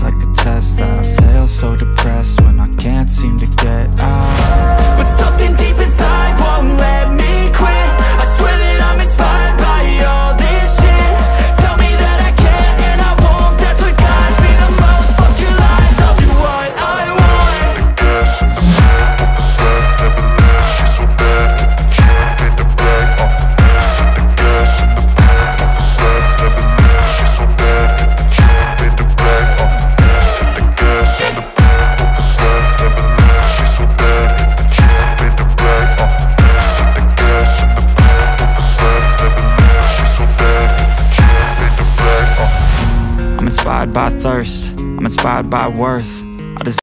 like a test that I fail, so depressed when I can't seem to get out. But something deep inside won't let me quit. I swear that I'm inspired by all this shit. Tell me that I can't and I won't. That's what guides me the most. Fuck your lies, I'll do what I want. The gas in the back of the set never leaves. She's so bad that the chick made the brag. The gas in the back of the set never leaves. She's so bad that the chick made the brag. The gas in the back of the set never leaves. She's so bad that the chick made the brag. The gas in the back of the set never leaves. She's so bad that the chick made the brag. I'm inspired by thirst, I'm inspired by worth.